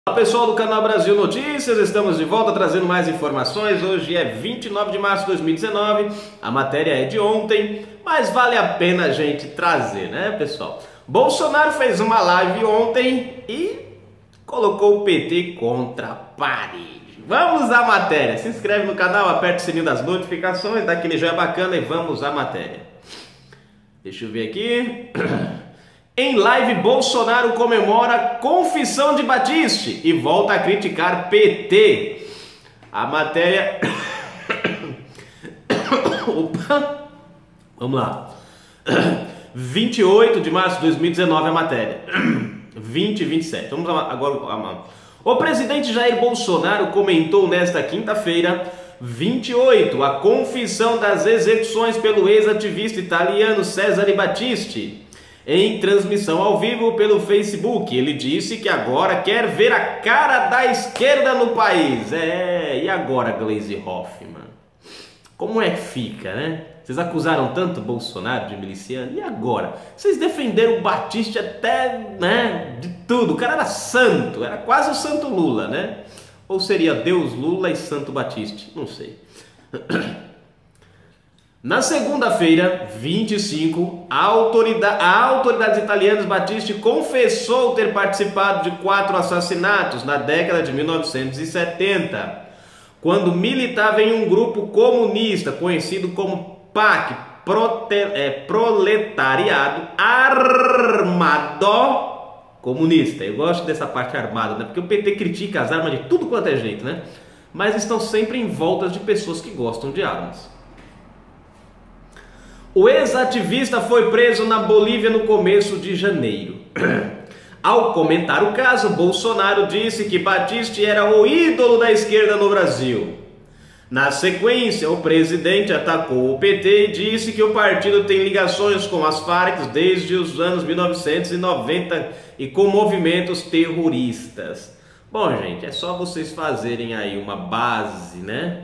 Olá pessoal do canal Brasil Notícias, estamos de volta trazendo mais informações. Hoje é 29 de março de 2019, a matéria é de ontem, mas vale a pena a gente trazer, né pessoal? Bolsonaro fez uma live ontem e colocou o PT contra a parede. Vamos à matéria, se inscreve no canal, aperta o sininho das notificações, dá aquele joinha bacana e vamos à matéria. Deixa eu ver aqui... Em live, Bolsonaro comemora confissão de Batiste e volta a criticar PT. A matéria... Opa! Vamos lá. 28 de março de 2019 a matéria. 20 e 27. Vamos agora... O presidente Jair Bolsonaro comentou nesta quinta-feira, 28, a confissão das execuções pelo ex-ativista italiano Cesare Battisti. Em transmissão ao vivo pelo Facebook, ele disse que agora quer ver a cara da esquerda no país. E agora, Gleisi Hoffmann? Como é que fica, né? Vocês acusaram tanto Bolsonaro de miliciano, e agora? Vocês defenderam o Battisti até, né, de tudo. O cara era santo, era quase o santo Lula, né? Ou seria Deus Lula e Santo Battisti? Não sei. Na segunda-feira, 25, a autoridades italianas Battisti confessou ter participado de 4 assassinatos na década de 1970, quando militava em um grupo comunista conhecido como PAC, Proletariado Armado Comunista. Eu gosto dessa parte armada, né? Porque o PT critica as armas de tudo quanto é jeito, né? Mas estão sempre em voltas de pessoas que gostam de armas. O ex-ativista foi preso na Bolívia no começo de janeiro. Ao comentar o caso, Bolsonaro disse que Battisti era o ídolo da esquerda no Brasil. Na sequência, o presidente atacou o PT e disse que o partido tem ligações com as Farc desde os anos 1990 e com movimentos terroristas. Bom, gente, é só vocês fazerem aí uma base, né?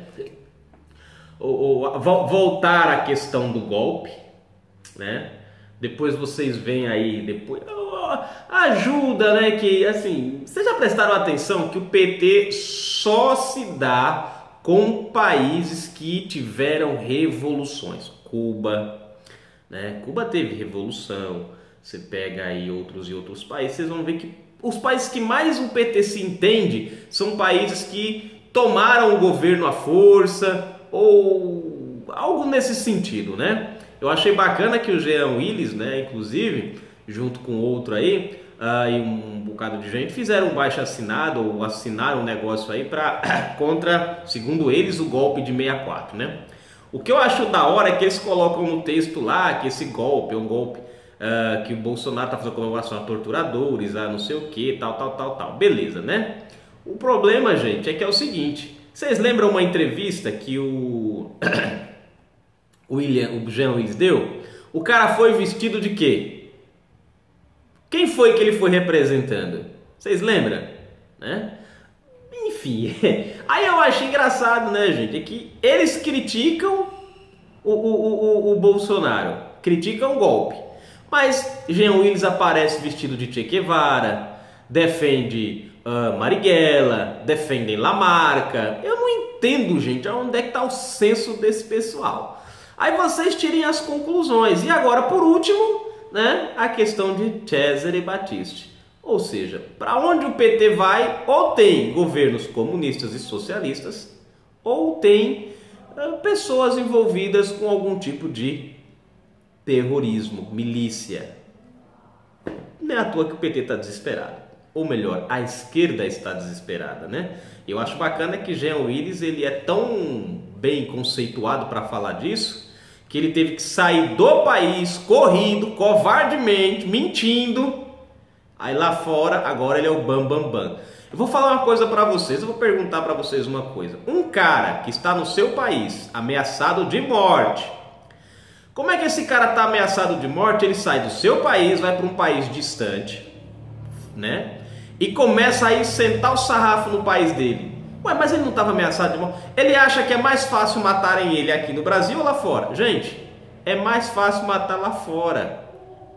Voltar à questão do golpe, né? Depois vocês veem aí, depois ajuda, né? Que assim, vocês já prestaram atenção que o PT só se dá com países que tiveram revoluções. Cuba, né? Cuba teve revolução. Você pega aí outros países, vocês vão ver que os países que mais o PT se entende são países que tomaram o governo à força, ou algo nesse sentido, né? Eu achei bacana que o Jean Willis, né, inclusive, junto com outro aí, e um bocado de gente, fizeram um baixo-assinado, ou assinaram um negócio aí contra, segundo eles, o golpe de 64, né? O que eu acho da hora é que eles colocam no texto lá que esse golpe é um golpe que o Bolsonaro tá fazendo comemoração a torturadores, a não sei o que, tal. Beleza, né? O problema, gente, é que é o seguinte... Vocês lembram uma entrevista que o Jean Willis deu? O cara foi vestido de quê? Quem foi que ele foi representando? Vocês lembram? Né? Enfim, aí eu achei engraçado, né, gente? É que eles criticam o Bolsonaro, criticam o golpe. Mas Jean Willis aparece vestido de Che Guevara, defende... Marighella, defendem Lamarca. Eu não entendo, gente, onde é que está o senso desse pessoal. Aí vocês tirem as conclusões. E agora, por último, né, a questão de Cesare Battisti. Ou seja, para onde o PT vai, ou tem governos comunistas e socialistas, ou tem pessoas envolvidas com algum tipo de terrorismo, milícia. Não é à toa que o PT está desesperado. Ou melhor, a esquerda está desesperada, né? Eu acho bacana que Jean Willis, ele é tão bem conceituado para falar disso, que ele teve que sair do país, correndo, covardemente, mentindo. Aí lá fora, agora ele é o bam. Eu vou falar uma coisa para vocês, eu vou perguntar para vocês uma coisa. Um cara que está no seu país, ameaçado de morte, como é que esse cara está ameaçado de morte? Ele sai do seu país, vai para um país distante, né? E começa a sentar o sarrafo no país dele. Ué, mas ele não estava ameaçado de morte? Ele acha que é mais fácil matarem ele aqui no Brasil ou lá fora? Gente, é mais fácil matar lá fora.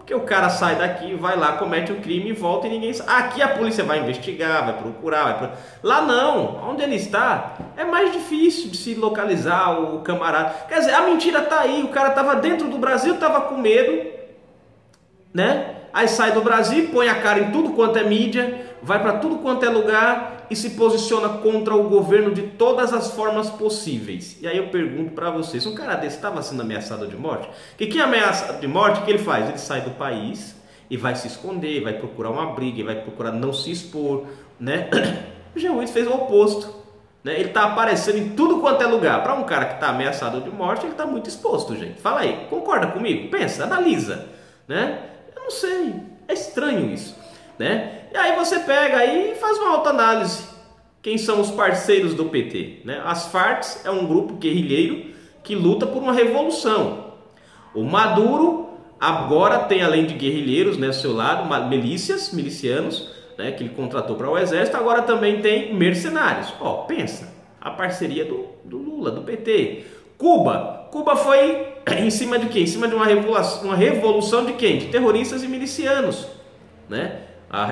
Porque o cara sai daqui, vai lá, comete um crime e volta e ninguém sabe. Aqui a polícia vai investigar, vai procurar, Lá não, onde ele está é mais difícil de se localizar o camarada. Quer dizer, a mentira tá aí, o cara estava dentro do Brasil, estava com medo, né? Aí sai do Brasil, põe a cara em tudo quanto é mídia, vai para tudo quanto é lugar e se posiciona contra o governo de todas as formas possíveis. E aí eu pergunto para vocês, um cara desse estava sendo ameaçado de morte? Que quem é ameaçado de morte, o que ele faz? Ele sai do país e vai se esconder, vai procurar uma briga, vai procurar não se expor, né? O Jean Willis fez o oposto, né? Ele está aparecendo em tudo quanto é lugar. Para um cara que está ameaçado de morte, ele está muito exposto, gente. Fala aí, concorda comigo? Pensa, analisa, né? Eu não sei, é estranho isso, né? E aí você pega aí e faz uma autoanálise. Quem são os parceiros do PT, né? As Farc é um grupo guerrilheiro que luta por uma revolução. O Maduro agora tem, além de guerrilheiros, né, ao seu lado, milicianos, né, que ele contratou para o exército, agora também tem mercenários. Ó, pensa, a parceria do Lula, do PT. Cuba foi em cima de quem? Em cima de uma revolução de quem? De terroristas e milicianos, né?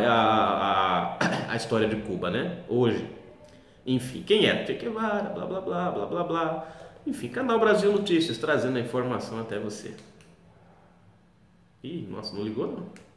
A história de Cuba, né? Hoje. Enfim, quem era? Che Guevara, blá blá blá, blá blá blá. Enfim, Canal Brasil Notícias, trazendo a informação até você. Ih, nossa, não ligou não?